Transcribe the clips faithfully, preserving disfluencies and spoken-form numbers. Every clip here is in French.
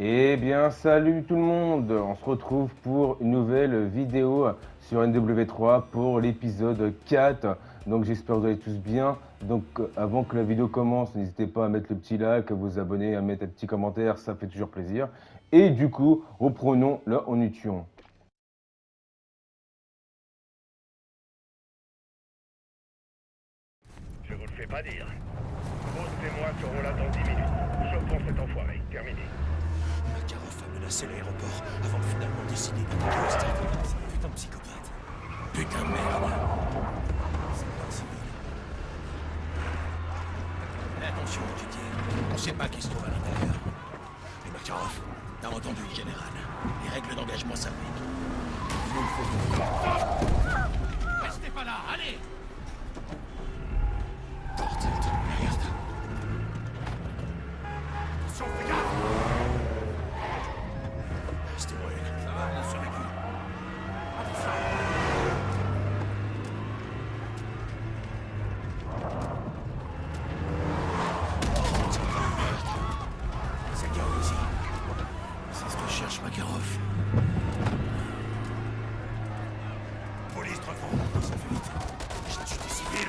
Eh bien, salut tout le monde! On se retrouve pour une nouvelle vidéo sur N W trois pour l'épisode quatre. Donc, j'espère que vous allez tous bien. Donc, avant que la vidéo commence, n'hésitez pas à mettre le petit like, à vous abonner, à mettre un petit commentaire, ça fait toujours plaisir. Et du coup, reprenons là en étions. Je vous le fais pas dire. Vos témoins seront là dans dix minutes. Chopons cet enfoiré. Terminé. Makarov a menacé l'aéroport avant de finalement décider d'attaquer le stade. C'est un putain de psychopathe. Putain de merde. C'est pas un civil. Mais attention, tu tires. On sait pas qui se trouve à l'intérieur. Et Makarov, t'as entendu le général. Les règles d'engagement s'appliquent. Il nous faut... Restez pas là, allez! Bordel de merde. Attention, fais gaffe! Restez loin, ça va, on a survécu. Attention! C'est le gars ici. C'est ce que cherche Makarov. Police, trois francs. Ça fait vite. Je tue des civils.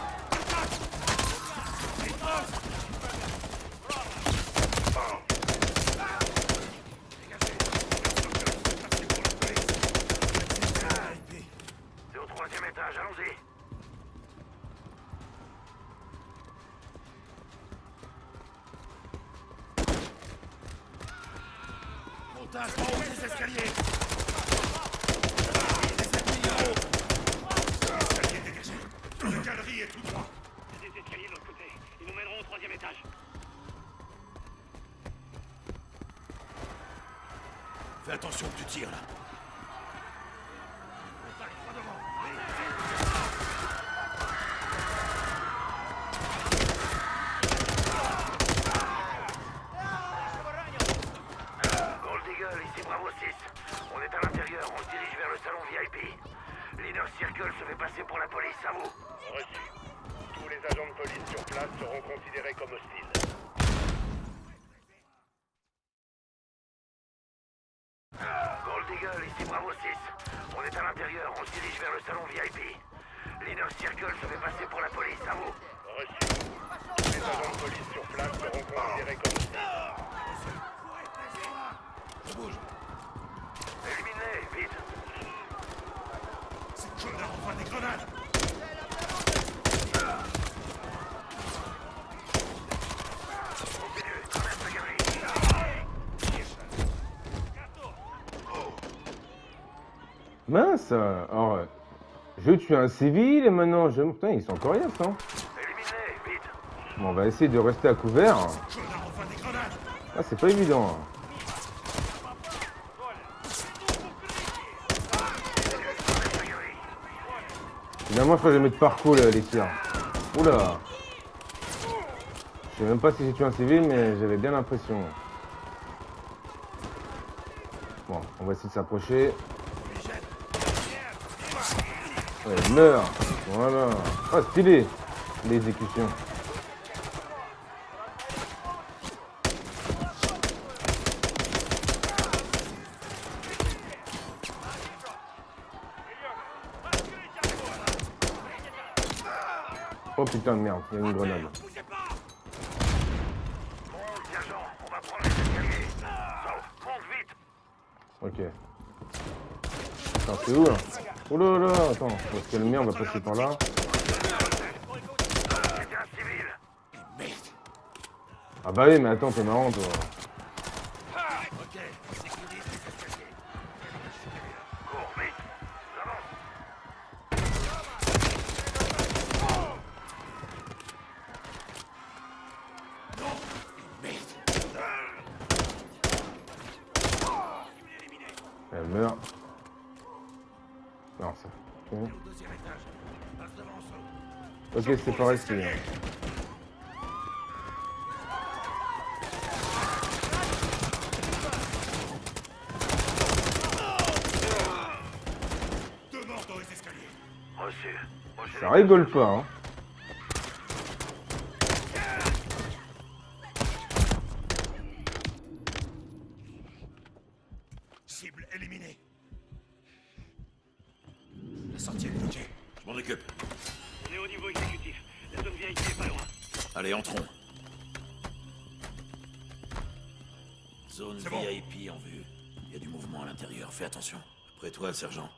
C'est au troisième étage, allons-y. Montage en haut des escaliers. Escalier dégagé. La galerie est tout droit. Il y a des escaliers de l'autre côté. Ils nous mèneront au troisième étage. Fais attention que tu tires là. Contact, droit devant. Gold Eagle, ici Bravo six. On est à l'intérieur, on se dirige vers le salon V I P. L'inner Circle se fait passer pour la police, à vous. Reçu. Tous les agents de police sur place seront considérés comme hostiles. Gold Eagle, ici Bravo six. On est à l'intérieur, on se dirige vers le salon V I P. L'inner Circle se fait passer pour la police, à vous. Reçu. Tous les agents de police sur place seront considérés comme hostiles. Je bouge. Éliminez, vite. Ces connards envoient des grenades. Continuez, traverse la galerie. Mince! Alors, je tue un civil et maintenant je... Putain, ils sont coriaces, hein? Éliminez, vite. Bon, on va essayer de rester à couvert. Ces connards envoient des grenades. Ah, c'est pas évident. hein. Finalement, je crois que je vais mettre parcours là, les tirs. Oula! Je sais même pas si j'ai tué un civil, mais j'avais bien l'impression. Bon, on va essayer de s'approcher. Ouais, meurt! Voilà! Ah, stylé! L'exécution. Oh putain de merde, il y a une grenade. Bon, sergent, on va prendre les escaliers. Sauf, monte vite. Ok. Attends, c'est où là? Oh là là, attends, on va se calmer, on va passer par là. C'était un civil. Merde. Ah bah oui, mais attends, t'es marrant toi. Ok, sécurise les escaliers. Cours, vite. Avance. Merde. Elle meurt. Non, ça. Ok, Au deuxième étage. Passe devant ça. ok, c'est par ici. hein. Deux morts dans les escaliers. Reçu. Prochaine Ça rigole pas, hein. Cible éliminée. La sortie est bloquée. Je m'en occupe. On est au niveau exécutif. La zone V I P est pas loin. Allez, entrons. Zone C'est bon. V I P en vue. Il y a du mouvement à l'intérieur, fais attention. Après toi, sergent.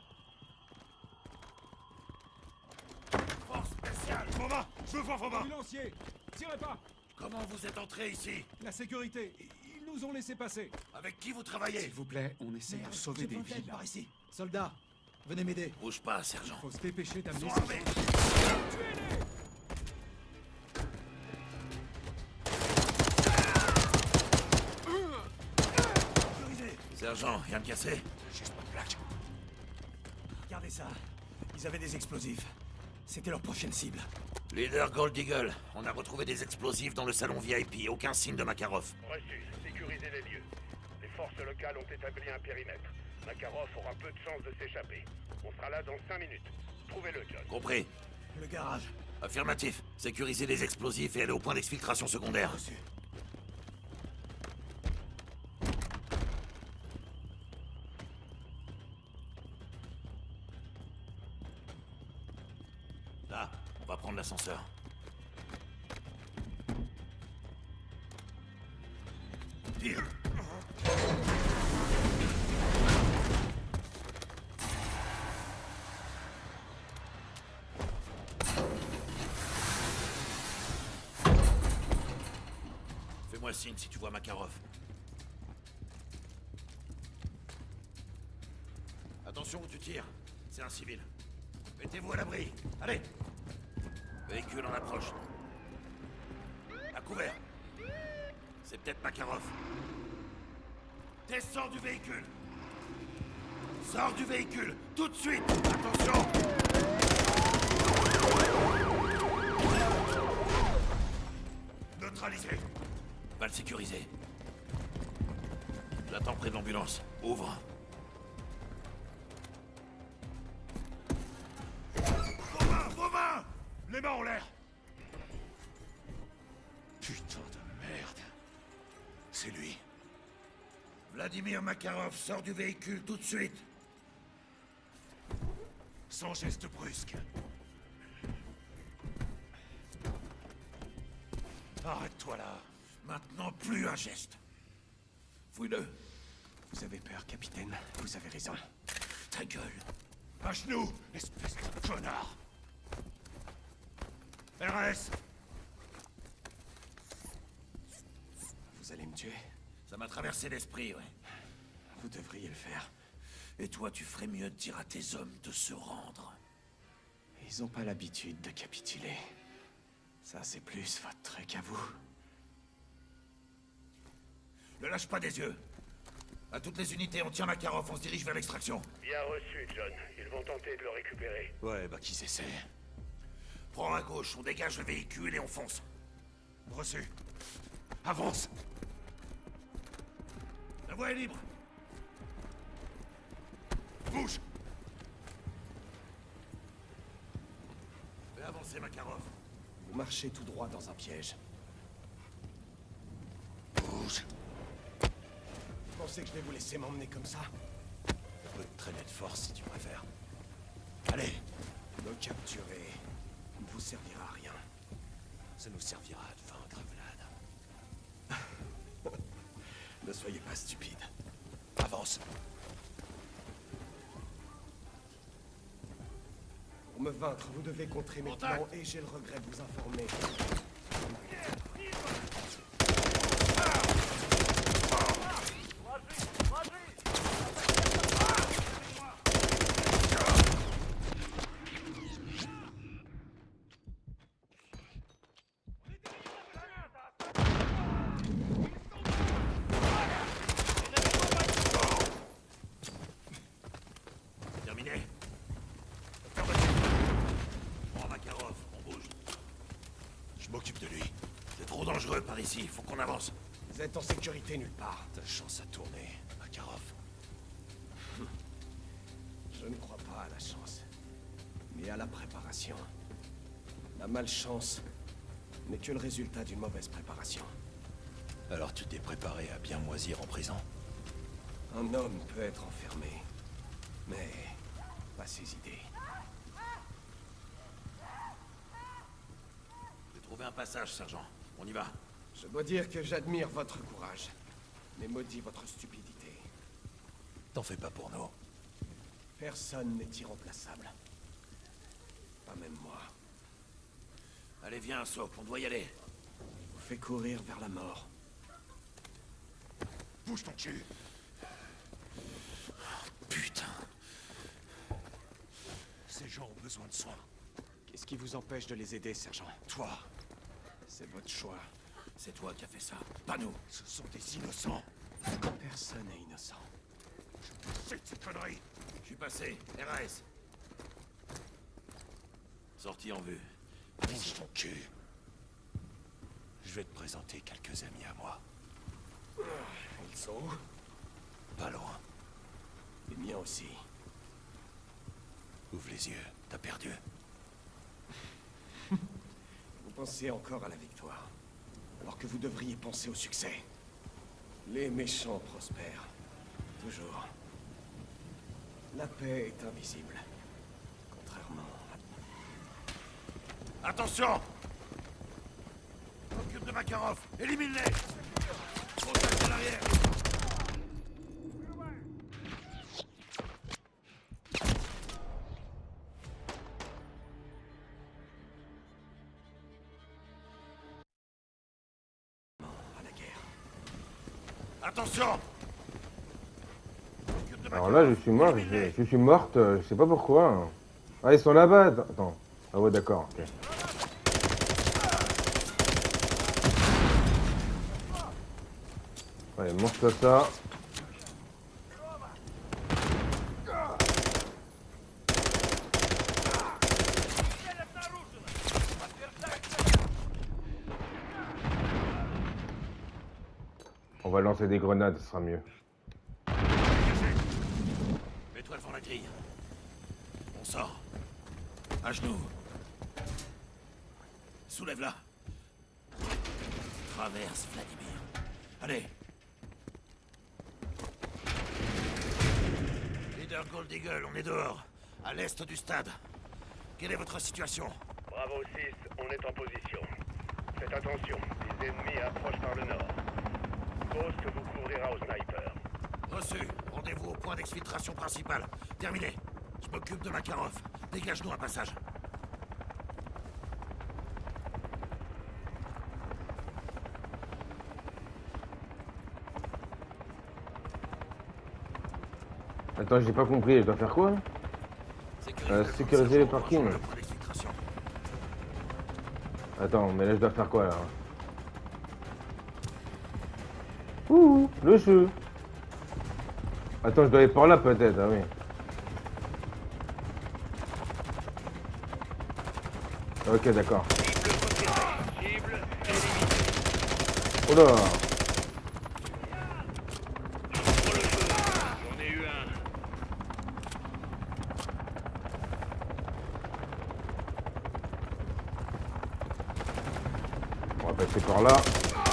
Force spéciale. Foma, je veux voir Foma. Ambulancier, tirez pas. Comment vous êtes entré ici? La sécurité, ils nous ont laissé passer. Avec qui vous travaillez? S'il vous plaît, on essaie de sauver des vies là. Par ici. Soldats, venez m'aider. Bouge pas, sergent. Faut se dépêcher d'amener Ils sont ces armés. gens. Sergent, rien de cassé? Juste pas de plaque. Regardez ça. Ils avaient des explosifs. C'était leur prochaine cible. Leader Gold Eagle, on a retrouvé des explosifs dans le salon V I P. Aucun signe de Makarov. Reçu. Sécurisez les lieux. Les forces locales ont établi un périmètre. Makarov aura peu de chances de s'échapper. On sera là dans cinq minutes. Trouvez-le, John. Compris. Le garage. Affirmatif. Sécurisez les explosifs et allez au point d'exfiltration secondaire. Reçu. Là, on va prendre l'ascenseur. Tire. Fais-moi signe si tu vois Makarov. Attention où tu tires. C'est un civil. Mettez-vous à l'abri. Allez. Véhicule en approche. À couvert. C'est peut-être Makarov. Descends du véhicule. Sors du véhicule. Tout de suite. Attention. Neutralisé. Va le sécuriser. J'attends près de l'ambulance. Ouvre. Vos mains, vos mains. Les mains en l'air. Putain de merde. C'est lui. Vladimir Makarov, sort du véhicule tout de suite. Sans geste brusque. Arrête-toi là. Maintenant, plus un geste. Fouille-le. Vous avez peur, capitaine. Vous avez raison. Ta gueule. À genoux, espèce de connard. R S. Vous allez me tuer? Ça m'a traversé l'esprit, ouais. Vous devriez le faire. Et toi, tu ferais mieux de dire à tes hommes de se rendre. Ils ont pas l'habitude de capituler. Ça, c'est plus votre truc à vous. Ne lâche pas des yeux. À toutes les unités, on tient Makarov, on se dirige vers l'extraction. Bien reçu, John. Ils vont tenter de le récupérer. Ouais, bah qu'ils essaient. Prends à gauche, on dégage le véhicule et on fonce. Reçu. Avance. La voie est libre. Bouge. Fais avancer Makarov. Vous marchez tout droit dans un piège. Bouge. Vous pensez que je vais vous laisser m'emmener comme ça? Je peux te traîner de force si tu préfères. Allez. Me capturer ne vous servira à rien. Ça nous servira de vaincre Vlad. Ne soyez pas stupide. Avance. Pour me vaincre, vous devez contrer mes plans et j'ai le regret de vous informer. Terminé. Prends Makarov, on bouge. Je m'occupe de lui. C'est trop dangereux par ici, faut qu'on avance. Vous êtes en sécurité nulle part. Ta chance à tourner, Makarov. Je ne crois pas à la chance, mais à la préparation. La malchance n'est que le résultat d'une mauvaise préparation. Alors tu t'es préparé à bien moisir en prison? Un homme peut être enfermé, mais pas ses idées. J'ai trouvé un passage, sergent. On y va. Je dois dire que j'admire votre courage, mais maudis votre stupidité. T'en fais pas pour nous. Personne n'est irremplaçable. Pas même moi. Allez, viens, Soap, on doit y aller. Vous fait courir vers la mort. Bouge ton cul. Putain. Ces gens ont besoin de soins. Qu'est-ce qui vous empêche de les aider, sergent? Toi, C'est votre choix. c'est toi qui as fait ça, pas nous. Ce sont des innocents. Personne n'est innocent. C'est de ces conneries. Je suis passé. R A S. Sortie en vue. Bouge ton cul. Je vais te présenter quelques amis à moi. Ils sont où? Pas loin. Les miens aussi. Ouvre les yeux. T'as perdu. Vous pensez encore à la victoire, alors que vous devriez penser au succès. Les méchants prospèrent. Toujours. La paix est invisible. Contrairement à... Attention! Occupe de Makarov. Élimine-les! Contact à l'arrière. à la guerre. Attention! Alors là, je suis mort, je, je suis morte, euh, je sais pas pourquoi. Ah, ils sont là-bas. Attends. Ah ouais, d'accord. ok. Allez, mange-toi ça. On va lancer des grenades, ce sera mieux. Mets-toi devant la grille. On sort. À genoux. Soulève-la. Traverse, Vladimir. Allez. Leader Gold Eagle, on est dehors. À l'est du stade. Quelle est votre situation? Bravo six, on est en position. Faites attention, les ennemis approchent par le nord. Ghost vous couvrira au sniper. Reçu. Rendez-vous au point d'exfiltration principal. Terminé. Je m'occupe de Makarov. Dégage-nous un passage. Attends, j'ai pas compris, je dois faire quoi? Euh, sécuriser les parkings. Le point d'exfiltration. Attends, mais là je dois faire quoi là? Ouh, le jeu. Attends, je dois aller par là peut-être, ah oui. Ok, d'accord. Cible Oh là. pour le feu. J'en ai eu un. On va passer par là.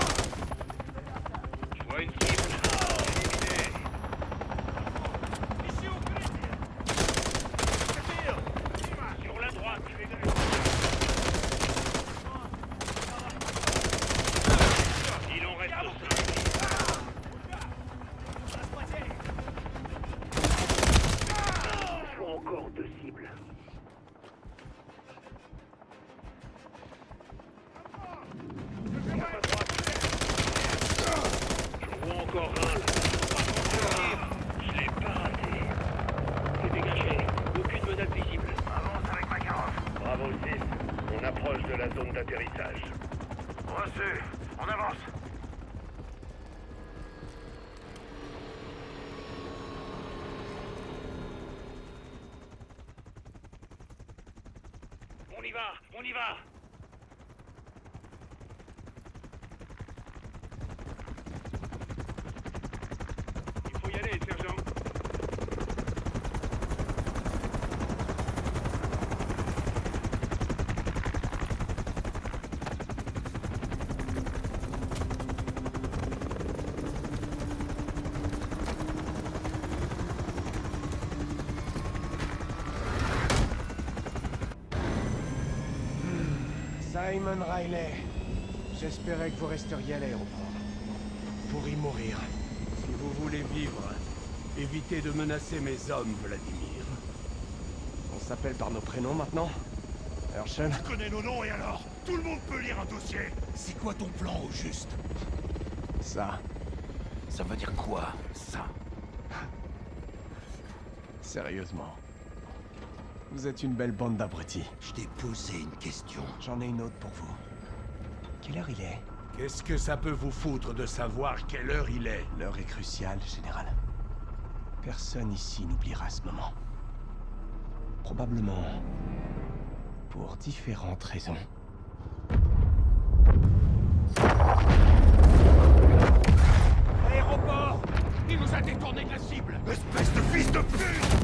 Je vois une cible. Éliminé. Sur la droite, je vais il en reste cinq. Il faut encore deux cibles. J'en vois encore un. Je l'ai pas raté. C'est dégagé. Aucune menace visible. Avance avec Makarov. Bravo six. On approche de la zone d'atterrissage. Reçu. On avance. On y va. On y va. Il faut y aller, sergent. Raymond Riley, j'espérais que vous resteriez à l'aéroport. Pour y mourir. Si vous voulez vivre, évitez de menacer mes hommes, Vladimir. On s'appelle par nos prénoms maintenant? Herschel? Tu connais nos noms et alors? Tout le monde peut lire un dossier. C'est quoi ton plan au juste? Ça. Ça veut dire quoi, ça? Sérieusement. Vous êtes une belle bande d'abrutis. Je t'ai posé une question. J'en ai une autre pour vous. Quelle heure il est? Qu'est-ce que ça peut vous foutre de savoir quelle heure il est? L'heure est cruciale, Général. Personne ici n'oubliera ce moment. Probablement pour différentes raisons. Aéroport! Il nous a détourné de la cible! Espèce de fils de pute!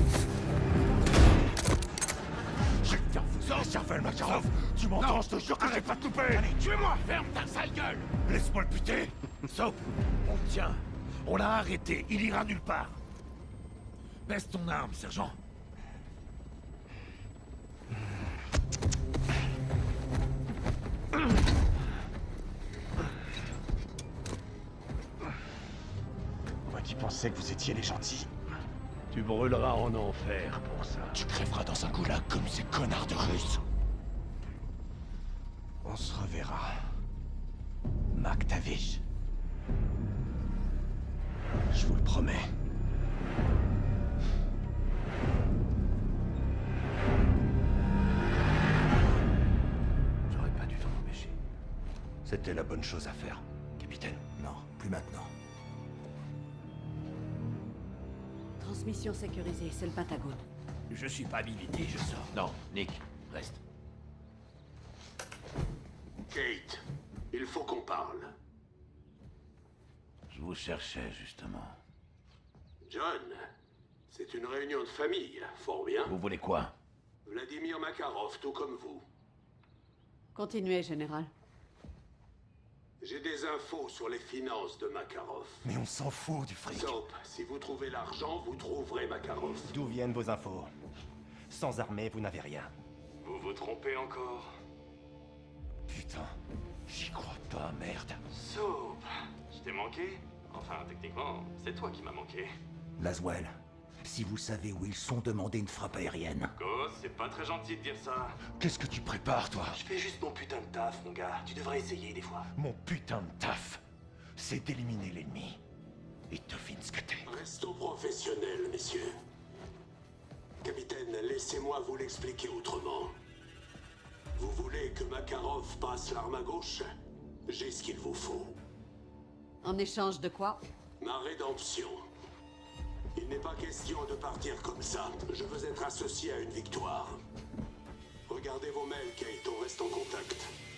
J'ai bien foutu le cervelle, Makarov! Tu m'entends, je te jure que j'ai pas tout louper! Allez, tuez-moi! Ferme ta sale gueule! Laisse-moi le buter! Soap, on le tient. On l'a arrêté, il ira nulle part. Baisse ton arme, sergent. Moi qui pensais que vous étiez les gentils. Tu brûleras en enfer pour ça. Tu crèveras dans un goulag comme ces connards de Russes. On se reverra. MacTavish. Je vous le promets. J'aurais pas dû t'en empêcher. C'était la bonne chose à faire, capitaine. Non, plus maintenant. Transmission sécurisée, c'est le Pentagone. Je suis pas habilité, je sors. Non, Nick, reste. Kate, il faut qu'on parle. Je vous cherchais, justement. John, c'est une réunion de famille, fort bien. Vous voulez quoi? Vladimir Makarov, tout comme vous. Continuez, Général. J'ai des infos sur les finances de Makarov. Mais on s'en fout du fric. Soap, si vous trouvez l'argent, vous trouverez Makarov. D'où viennent vos infos? Sans armée, vous n'avez rien. Vous vous trompez encore? Putain, j'y crois pas, merde. Soap, je t'ai manqué? Enfin, techniquement, c'est toi qui m'as manqué. Laswell, si vous savez où ils sont, demandez une frappe aérienne. Go, c'est pas très gentil de dire ça. Qu'est-ce que tu prépares, toi? Je fais juste mon putain de taf, mon gars. Tu devrais essayer des fois. Mon putain de taf, c'est d'éliminer l'ennemi. Et devine ce que t'es. Restons professionnels, messieurs. Capitaine, laissez-moi vous l'expliquer autrement. Vous voulez que Makarov passe l'arme à gauche? J'ai ce qu'il vous faut. En échange de quoi? Ma rédemption. Il n'est pas question de partir comme ça. Je veux être associé à une victoire. Regardez vos mails, Kate, on reste en contact.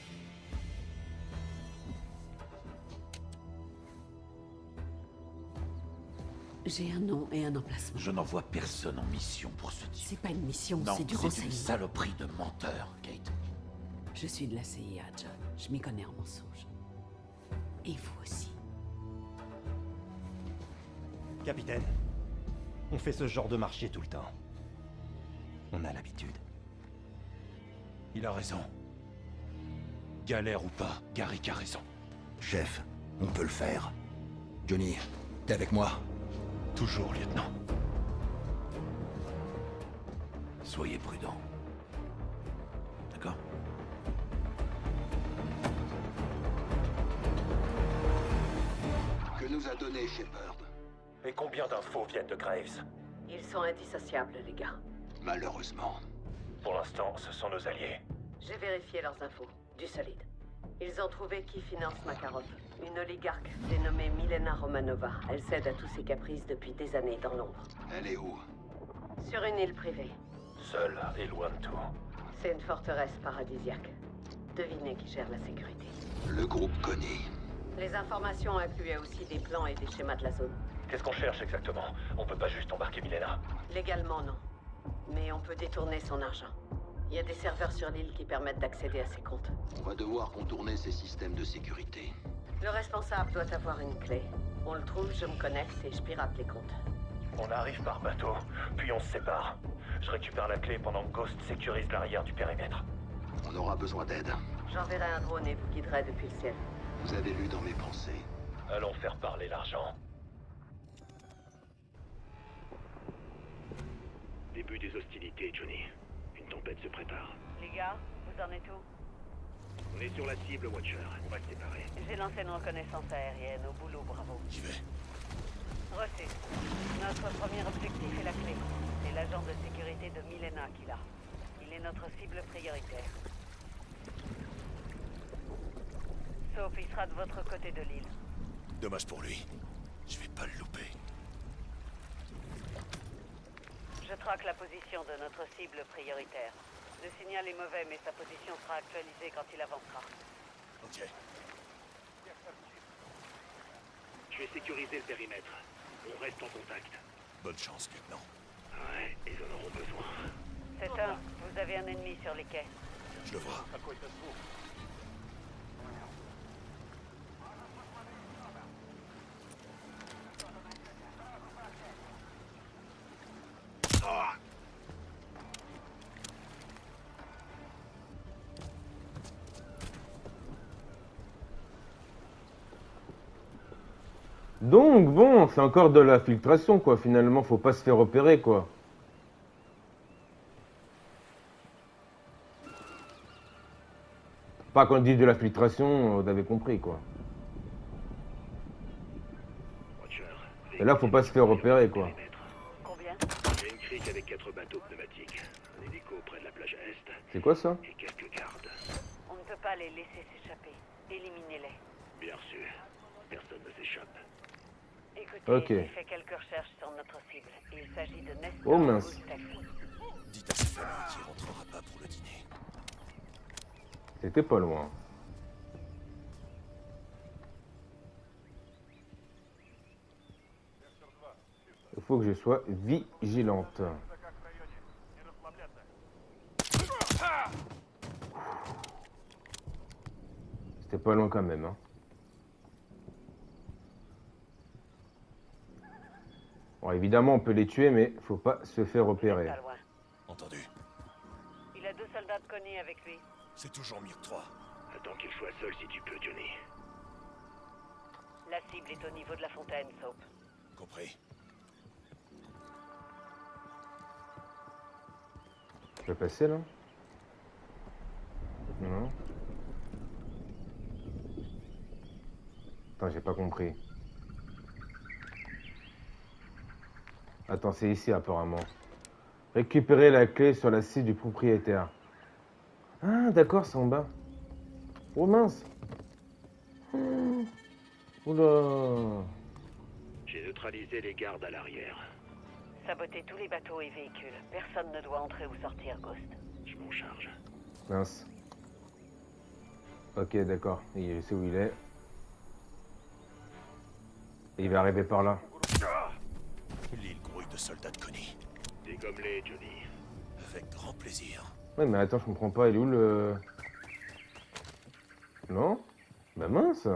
J'ai un nom et un emplacement. Je n'envoie personne en mission pour ce type. C'est pas une mission, Non, c'est du c'est une renseignement. saloperie de menteur, Kate. Je suis de la C I A, John. Je m'y connais en mensonges. Et vous aussi. Capitaine, on fait ce genre de marché tout le temps. On a l'habitude. Il a raison. Galère ou pas, Garrick a raison. Chef, on peut le faire. Johnny, t'es avec moi? Toujours, lieutenant. Soyez prudent. D'accord? Que nous a donné Shepard? Et combien d'infos viennent de Graves? Ils sont indissociables, les gars. Malheureusement. Pour l'instant, ce sont nos alliés. J'ai vérifié leurs infos. Du solide. Ils ont trouvé qui finance Makarov. Une oligarque dénommée Milena Romanova. Elle cède à tous ses caprices depuis des années dans l'ombre. Elle est où? Sur une île privée. Seul et loin de tout. C'est une forteresse paradisiaque. Devinez qui gère la sécurité. Le groupe Connie. Les informations incluaient aussi des plans et des schémas de la zone. Qu'est-ce qu'on cherche exactement? On peut pas juste embarquer Milena. Légalement, non. Mais on peut détourner son argent. Il y a des serveurs sur l'île qui permettent d'accéder à ses comptes. On va devoir contourner ces systèmes de sécurité. Le responsable doit avoir une clé. On le trouve, je me connecte et je pirate les comptes. On arrive par bateau, puis on se sépare. Je récupère la clé pendant que Ghost sécurise l'arrière du périmètre. On aura besoin d'aide. J'enverrai un drone et vous guiderai depuis le ciel. Vous avez lu dans mes pensées. Allons faire parler l'argent. Début des hostilités, Johnny. Une tempête se prépare. Les gars, vous en êtes où? On est sur la cible, Watcher. On va se séparer. J'ai lancé une reconnaissance aérienne. Au boulot, bravo. J'y vais. Reçu. Notre premier objectif est la clé. C'est l'agent de sécurité de Milena qui l'a. Il est notre cible prioritaire. Sauf il sera de votre côté de l'île. Dommage pour lui. Je vais pas le louper. Je traque la position de notre cible prioritaire. Le signal est mauvais, mais sa position sera actualisée quand il avancera. Ok. Je vais sécuriser le périmètre. On reste en contact. Bonne chance, lieutenant. Ouais, ils en auront besoin. C'est un. Vous avez un ennemi sur les quais. Je le vois. Donc bon, c'est encore de la filtration quoi, finalement, faut pas se faire opérer quoi. Pas quand on dit de la filtration, vous avez compris quoi. Watcher, Et là, faut pas se faire opérer quoi. Combien? J'ai une crique avec quatre bateaux pneumatiques. Un hélico près de la plage Est. C'est quoi ça? Et quelques gardes. On ne peut pas les laisser s'échapper. Éliminez-les. Bien sûr. Personne ne s'échappe. Écoutez, Ok. j'ai fait quelques recherches sur notre cible. Il s'agit de Nestor Oh, mince. Gustek. Dites à sa famille qu'il rentrera pas pour le dîner. C'était pas loin. Il faut que je sois vigilante. C'était pas loin quand même, hein. Bon, évidemment, on peut les tuer, mais faut pas se faire opérer. Pas loin. Entendu. Il a deux soldats de Connie avec lui. C'est toujours mieux que trois. Attends qu'il soit seul si tu peux, Johnny. La cible est au niveau de la fontaine, Soap. Compris. Je peux passer là? Non. Attends, j'ai pas compris. Attends, c'est ici apparemment. Récupérer la clé sur la cible du propriétaire. Ah, d'accord, c'est en bas. Oh mince. Oh. Oula. J'ai neutralisé les gardes à l'arrière. Sabotez tous les bateaux et véhicules. Personne ne doit entrer ou sortir, Ghost. Je m'en charge. Mince. Ok, d'accord. Je sais où il est. Et il va arriver par là. L'île grouille de soldats de Connie. Dégomme-les, Johnny. Avec grand plaisir. Ouais, mais attends, je comprends pas. Il est où le... Non? Bah mince.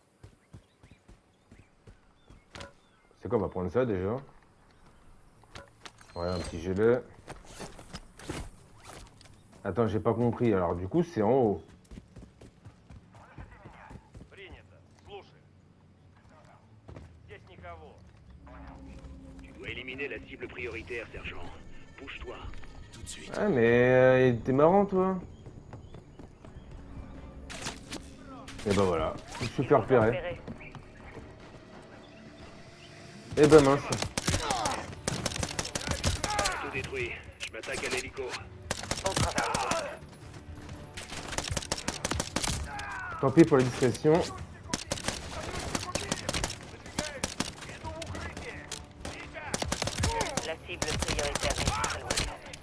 C'est quoi, on va prendre ça déjà. Ouais, un petit gilet. Attends, j'ai pas compris. Alors du coup, c'est en haut. Tu dois éliminer la cible prioritaire, sergent. Bouge-toi. Tout de suite. Ah, mais euh, t'es marrant, toi. Et bah voilà, je me suis fait repérer. Repérez. Et bah mince. Tout détruit. Je m'attaque à l'hélico. Bon travail. Tant pis pour la discrétion. La cible prioritaire est très loin.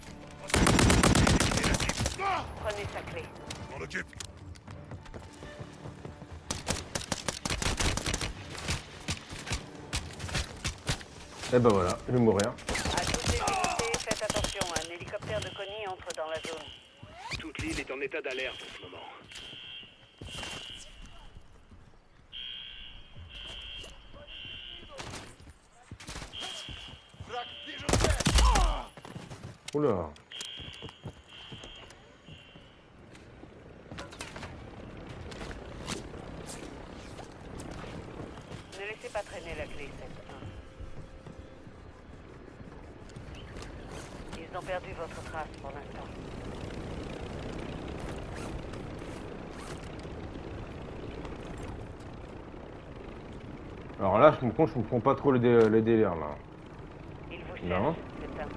Prenez sa clé. On occupe. Et bah voilà, je vais mourir. À toutes les unités, faites attention. Un hélicoptère de Connie entre dans la zone. Toute l'île est en état d'alerte en ce moment. Oula. Ils ont perdu votre trace pour l'instant. Alors là, je me compte, je me comprends pas trop le, dé le délire là. Ils vous cherchent, Non. c'est ça.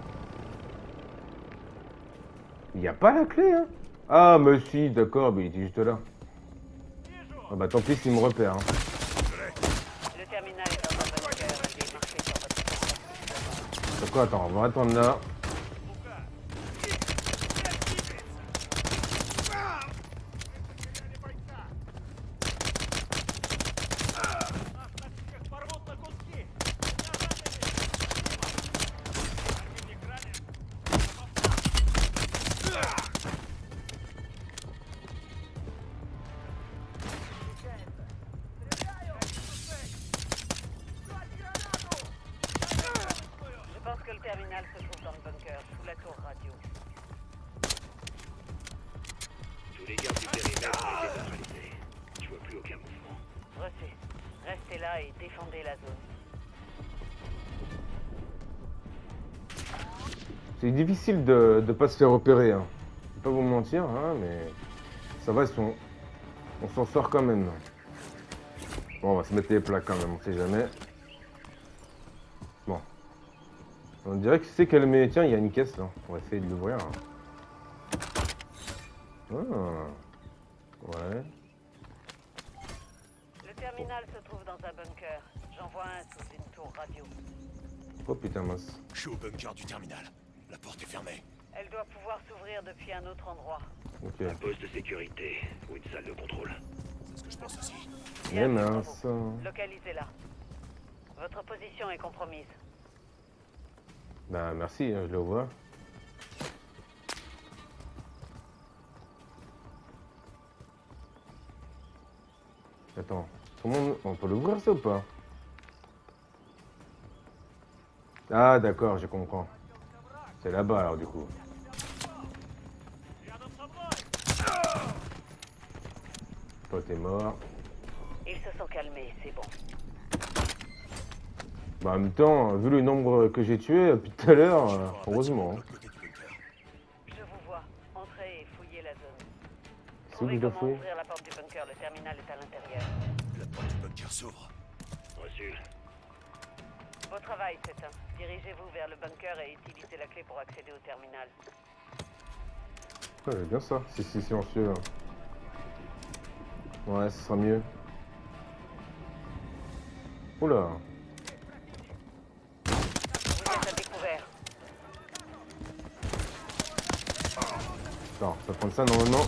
Il n'y a pas la clé, hein? Ah, mais si, d'accord, mais il était juste là. Ah bah tant pis s'il me repère. Hein. Le terminal est dans un bunker. Veuillez marcher sur votre trace. D'accord, attends, on va attendre là. Je pense que le terminal se trouve dans le bunker, sous la tour radio. Tous les gardes du périmètre ont été neutralisés. Je vois plus aucun mouvement. Reçu. Restez là et défendez la zone. C'est difficile de ne pas se faire repérer. Hein. Je vais pas vous mentir, hein, mais ça va, on, on s'en sort quand même. Bon, on va se mettre les plats quand même, on sait jamais. Bon. On dirait que c'est calmé. Tiens, il y a une caisse là. On va essayer de l'ouvrir. Hein. Ah. Ouais. Le terminal se trouve dans un bunker. J'en vois un sous une tour radio. Oh putain, mince. Je suis au bunker du terminal. La porte est fermée. Elle doit pouvoir s'ouvrir depuis un autre endroit. Ok. Un poste de sécurité ou une salle de contrôle. C'est ce que je pense aussi. Mais mince. Localisez-la. Votre position est compromise. Bah merci, hein, je le vois. Attends, comment on peut l'ouvrir ça ou pas? Ah d'accord, je comprends. C'est là-bas alors du coup. Toi t'es mort. Ils se sont calmés, c'est bon. Bah en même temps, vu le nombre que j'ai tué depuis tout à l'heure, euh, heureusement. Hein. Je vous vois. Entrez et fouillez la zone. C'est où Trouvez que je dois comment fouiller? ouvrir la porte du bunker. Le terminal est à l'intérieur. La porte du bunker s'ouvre. Reçu. Beau travail, c'est un. Dirigez-vous vers le bunker et utilisez la clé pour accéder au terminal. Ouais, bien ça, c'est si silencieux. Hein. Ouais, ce sera mieux. Oula. Vous êtes à découvert. Attends, ça prend ça normalement.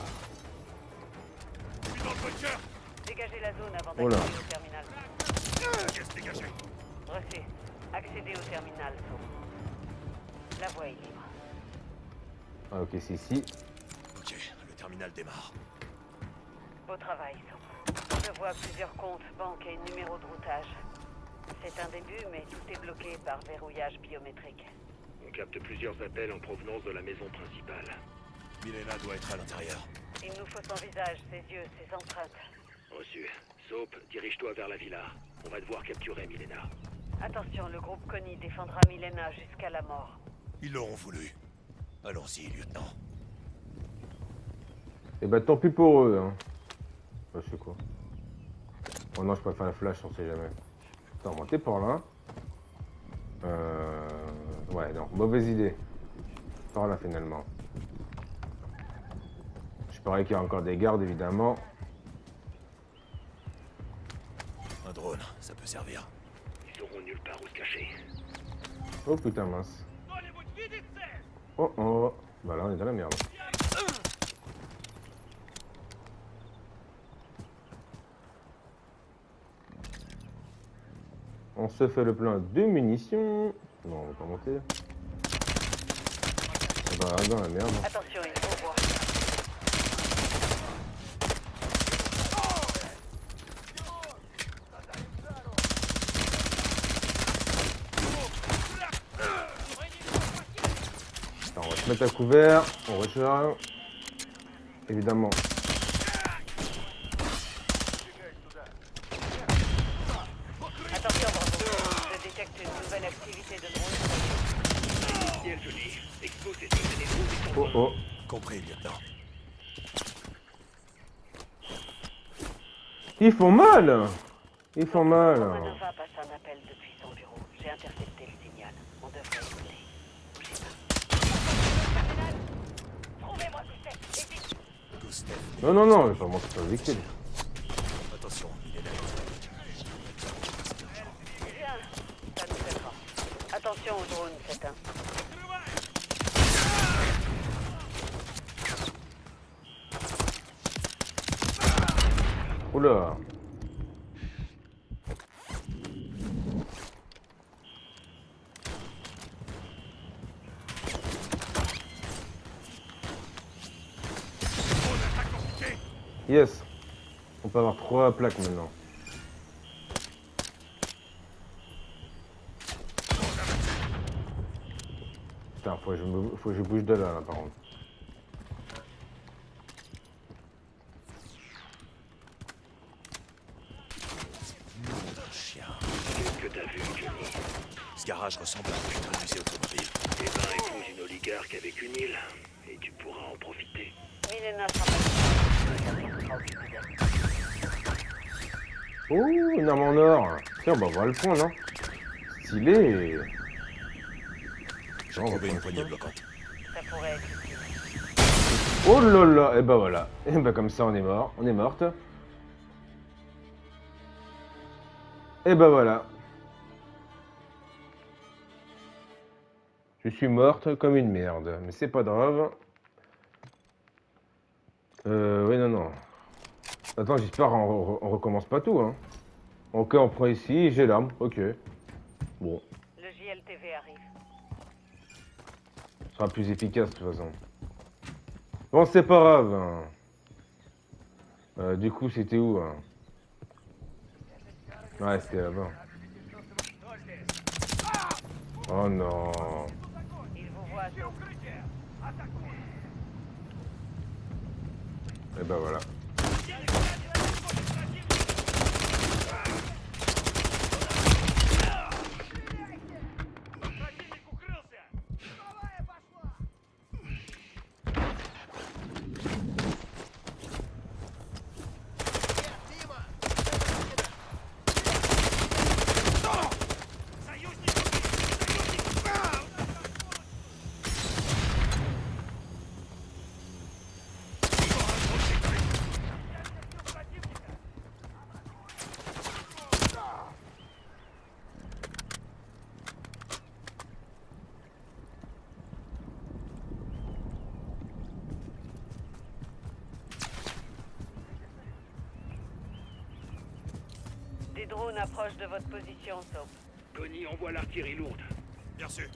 Dégagez la zone avant Oh là. d'accéder au terminal. Caisse dégagée. Reçu. Accédez au terminal, Saul. La voie est libre. Ah ok, c'est ici. Ok, le terminal démarre. Beau travail, Saul. Je vois plusieurs comptes, banques et numéros de routage. C'est un début, mais tout est bloqué par verrouillage biométrique. On capte plusieurs appels en provenance de la maison principale. Milena doit être à l'intérieur. Il nous faut son visage, ses yeux, ses empreintes. Reçu. Soap, dirige-toi vers la villa. On va devoir capturer Milena. Attention, le groupe Connie défendra Milena jusqu'à la mort. Ils l'auront voulu. Allons-y, lieutenant. Et bah tant pis pour eux. Hein. Bah, je sais quoi. Oh non, je préfère la flash, on sait jamais. Attends, moi t'es par là. Euh... Ouais, non, mauvaise idée. Par là finalement. Je parie qu'il y a encore des gardes évidemment. Un drone, ça peut servir. Ils sauront nulle part où se cacher. Oh putain mince. Oh oh. Bah là on est dans la merde. On se fait le plein de munitions. Non, on va pas monter. On va dans la merde. Attention, il faut voir. Attends, on va se mettre à couvert. On recharge. Évidemment. Attention, Bravo. Je détecte une nouvelle activité de drone. Ciel joli. Oh oh. Compris, lieutenant. Ils font mal. Ils font mal. Romanova passe un appel depuis son bureau. J'ai intercepté le signal. On devrait écouter. Bougez pas. Trouvez-moi Gustave, et vite. Gustave. Non, non, non, pas moi qui suis victime. Attention, il est là. Bien, ça nous aidera. Attention au drone, c'est un. Oula. Yes. On peut avoir trois plaques maintenant. Putain, faut que je, me... faut que je bouge de là, là par contre. Qu'est-ce que t'as vu, Johnny? Ce garage ressemble à un putain de musée automobile. Eh ben, épouse une oligarque avec une île, et tu pourras en profiter. Milena sera pas. Oh, une arme en or. Tiens, on va voir le fond, non? Stylé. J'ai trouvé une poignée bloquante. Ça pourrait être. Oh là là. Et bah voilà. Et bah comme ça, on est mort. On est morte. Et bah voilà. Je suis morte comme une merde. Mais c'est pas grave. Euh, oui, non, non. Attends, j'espère on, on recommence pas tout, hein. Ok, on prend ici, j'ai l'arme, ok. Bon. Le J L T V arrive. Ce sera plus efficace, de toute façon. Bon, c'est pas grave. Hein. Euh, du coup, c'était où, hein? Ouais, c'était là-bas. Oh non. Il vous voit. Et ben voilà. Des drones approchent de votre position, Soap. Connie, envoie l'artillerie lourde. Bien sûr.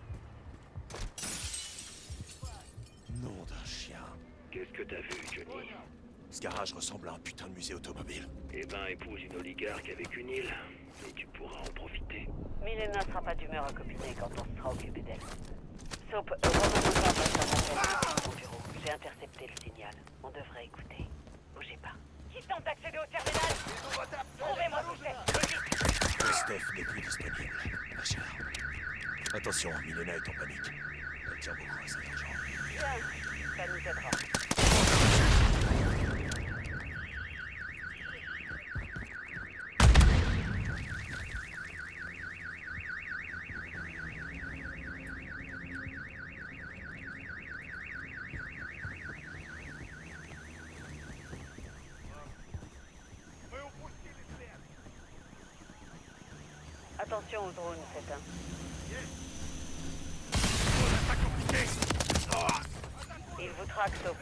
Nom d'un chien. Qu'est-ce que t'as vu, Johnny? Ce garage ressemble à un putain de musée automobile. Eh ben, épouse une oligarque avec une île, et tu pourras en profiter. Milena sera pas d'humeur à copiner quand on sera occupé d'elle. Soap, Romanova passe un appel depuis son bureau. J'ai intercepté le signal. On devrait écouter. Bougez pas. Qui tente d'accéder au terminal? Trouvez-moi Gustave. Gustave n'est plus disponible. Machin. Attention, Milena est en panique. Elle tient beaucoup à cet argent. Bien, ça nous aidera. Attention au drone, c'est un. Il vous traque, Soap.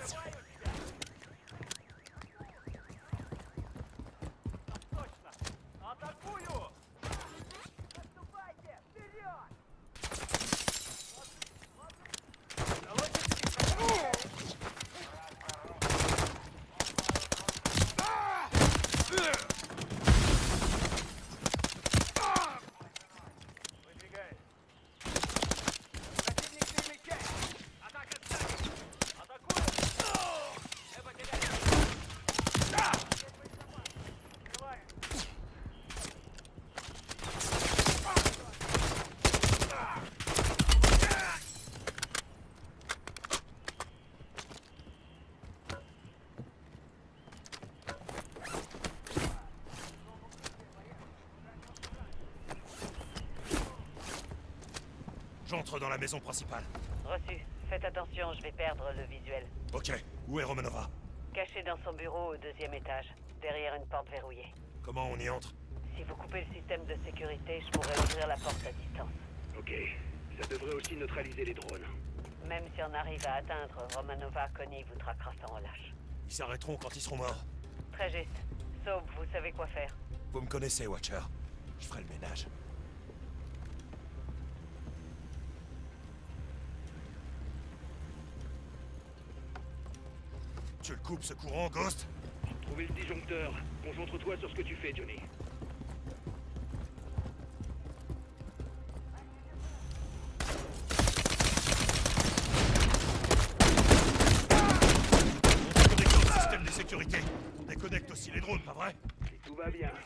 J'entre dans la maison principale. Reçu. Faites attention, je vais perdre le visuel. Ok, où est Romanova? Caché dans son bureau au deuxième étage, derrière une porte verrouillée. Comment on y entre? Si vous coupez le système de sécurité, je pourrais ouvrir la porte à distance. Ok, ça devrait aussi neutraliser les drones. Même si on arrive à atteindre Romanova, Connie vous traquera sans relâche. Ils s'arrêteront quand ils seront morts. Très juste. Sauf, vous savez quoi faire. Vous me connaissez, Watcher. Je ferai le ménage. Tu le coupes ce courant, Ghost? Trouvez le disjoncteur. Concentre-toi sur ce que tu fais, Johnny. On déconnecte le système de sécurité. On déconnecte aussi les drones, pas vrai? Et tout va bien.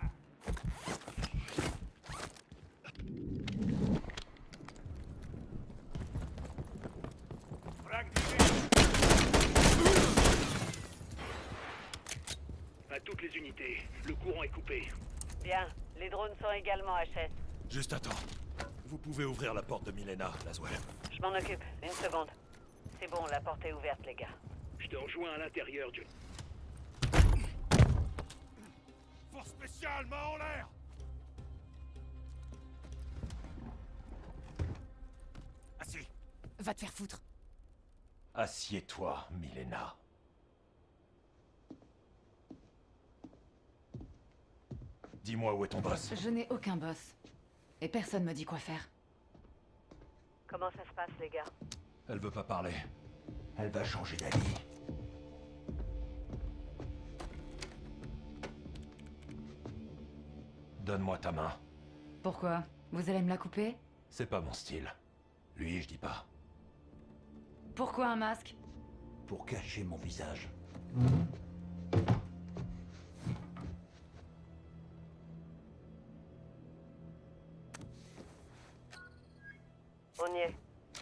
À toutes les unités, le courant est coupé. Bien. Les drones sont également H S. Juste attends. Vous pouvez ouvrir la porte de Milena, Laswell. Je m'en occupe. Une seconde. C'est bon, la porte est ouverte, les gars. Je te rejoins à l'intérieur, Johnny. Force spéciale, main en l'air! Assis. Va te faire foutre. Assieds-toi, Milena. Dis-moi où est ton boss. Je n'ai aucun boss. Et personne me dit quoi faire. Comment ça se passe, les gars? Elle veut pas parler. Elle va changer d'avis. Donne-moi ta main. Pourquoi? Vous allez me la couper? C'est pas mon style. Lui, je dis pas. Pourquoi un masque? Pour cacher mon visage. On y est.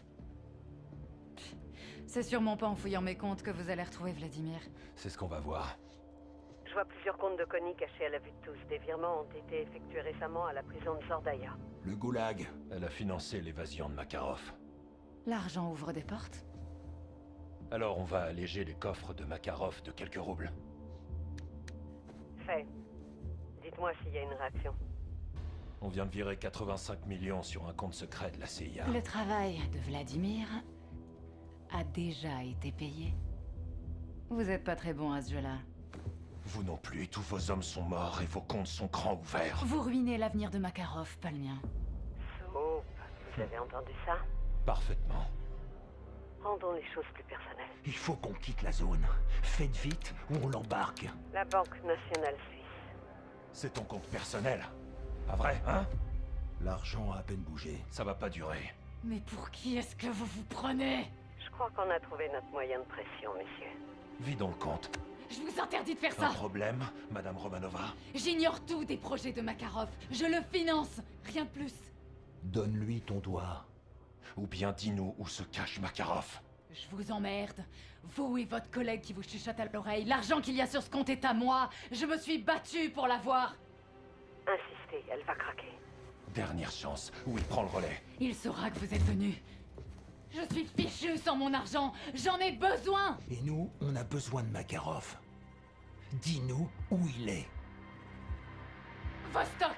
C'est sûrement pas en fouillant mes comptes que vous allez retrouver Vladimir. C'est ce qu'on va voir. Je vois plusieurs comptes de Connie cachés à la vue de tous. Des virements ont été effectués récemment à la prison de Zordaya. Le goulag. Elle a financé l'évasion de Makarov. L'argent ouvre des portes? Alors on va alléger les coffres de Makarov de quelques roubles. Fait. Dites-moi s'il y a une réaction. On vient de virer quatre-vingt-cinq millions sur un compte secret de la C I A. Le travail de Vladimir a déjà été payé. Vous êtes pas très bon à ce jeu-là. Vous non plus, tous vos hommes sont morts et vos comptes sont grands ouverts. Vous ruinez l'avenir de Makarov, pas le mien. Soap, vous avez entendu ça? Parfaitement. Rendons les choses plus personnelles. Il faut qu'on quitte la zone. Faites vite ou on l'embarque. La Banque nationale suisse. C'est ton compte personnel. Pas vrai, hein? L'argent a à peine bougé. Ça va pas durer. Mais pour qui est-ce que vous vous prenez? Je crois qu'on a trouvé notre moyen de pression, messieurs. Vidons le compte. Je vous interdis de faire ça. Un problème, Madame Romanova? J'ignore tout des projets de Makarov. Je le finance, rien de plus. Donne-lui ton doigt. Ou bien dis-nous où se cache Makarov. Je vous emmerde. Vous et votre collègue qui vous chuchote à l'oreille. L'argent qu'il y a sur ce compte est à moi. Je me suis battue pour l'avoir. Insistez, elle va craquer. Dernière chance. Oui, prends le relais. Il saura que vous êtes venu. Je suis fichu sans mon argent. J'en ai besoin. Et nous, on a besoin de Makarov. Dis-nous où il est. Vostok.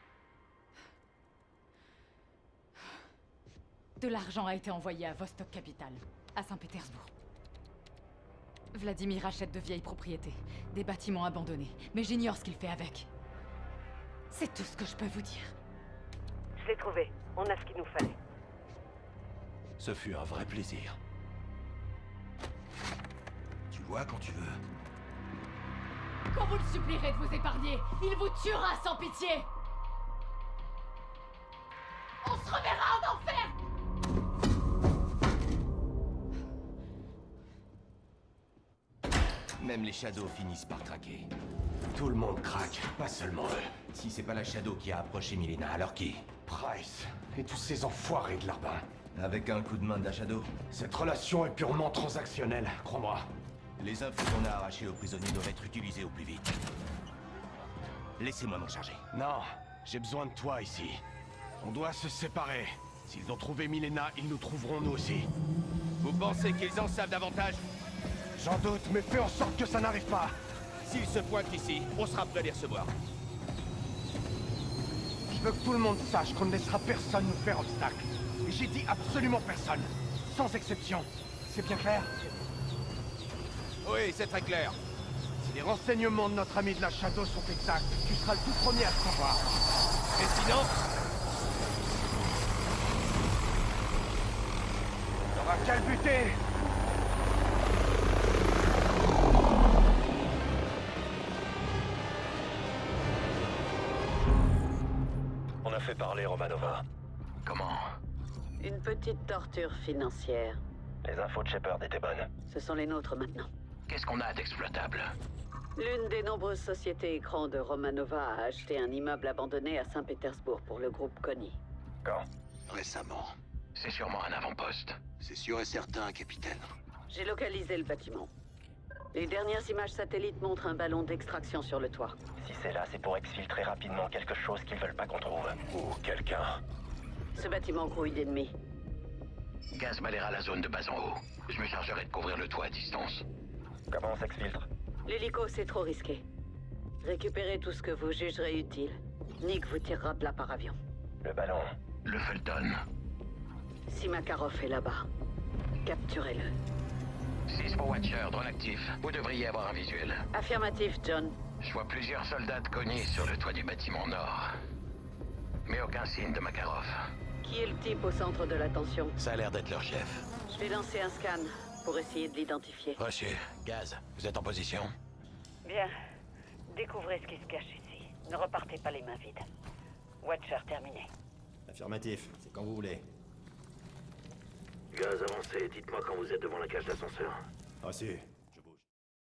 De l'argent a été envoyé à Vostok Capital, à Saint-Pétersbourg. Vladimir achète de vieilles propriétés, des bâtiments abandonnés, mais j'ignore ce qu'il fait avec. C'est tout ce que je peux vous dire. Je l'ai trouvé. On a ce qu'il nous fallait. Ce fut un vrai plaisir. Tu vois quand tu veux. Quand vous le supplierez de vous épargner, il vous tuera sans pitié. On se reverra en enfer. Même les Shadows finissent par craquer. Tout le monde craque, pas seulement eux. Si c'est pas la Shadow qui a approché Milena, alors qui? Price et tous ces enfoirés de Larbin. Avec un coup de main de la Shadow? Cette relation est purement transactionnelle, crois-moi. Les infos qu'on a arrachées aux prisonniers doivent être utilisées au plus vite. Laissez-moi m'en charger. Non, j'ai besoin de toi ici. On doit se séparer. S'ils ont trouvé Milena, ils nous trouveront nous aussi. Vous pensez qu'ils en savent davantage? J'en doute, mais fais en sorte que ça n'arrive pas. S'ils se pointent ici, on sera prêt à les recevoir. Je veux que tout le monde sache qu'on ne laissera personne nous faire obstacle. Et j'ai dit absolument personne. Sans exception. C'est bien clair? Oui, c'est très clair. Si les renseignements de notre ami de la Shadow sont exacts, tu seras le tout premier à le savoir. Et sinon... T'auras qu'à le buter! On a fait parler Romanova. Comment? Une petite torture financière. Les infos de Shepard étaient bonnes. Ce sont les nôtres maintenant. Qu'est-ce qu'on a d'exploitable? L'une des nombreuses sociétés écrans de Romanova a acheté un immeuble abandonné à Saint-Pétersbourg pour le groupe Konni. Quand? Récemment. C'est sûrement un avant-poste. C'est sûr et certain, capitaine. J'ai localisé le bâtiment. Les dernières images satellites montrent un ballon d'extraction sur le toit. Si c'est là, c'est pour exfiltrer rapidement quelque chose qu'ils veulent pas qu'on trouve. Ou quelqu'un. Ce bâtiment grouille d'ennemis. Gaz balayera la zone de bas en haut. Je me chargerai de couvrir le toit à distance. Comment on s'exfiltre? L'hélico, c'est trop risqué. Récupérez tout ce que vous jugerez utile. Nick vous tirera de là par avion. Le ballon. Le Fulton. Si Makarov est là-bas, capturez-le. six pour Watcher, drone actif. Vous devriez avoir un visuel. Affirmatif, John. Je vois plusieurs soldats de Konni sur le toit du bâtiment nord. Mais aucun signe de Makarov. Qui est le type au centre de l'attention? Ça a l'air d'être leur chef. Je vais lancer un scan pour essayer de l'identifier. Reçu. Gaz, vous êtes en position? Bien. Découvrez ce qui se cache ici. Ne repartez pas les mains vides. Watcher terminé. Affirmatif, c'est quand vous voulez. Gaz avancé, dites-moi quand vous êtes devant la cage d'ascenseur. Reçu.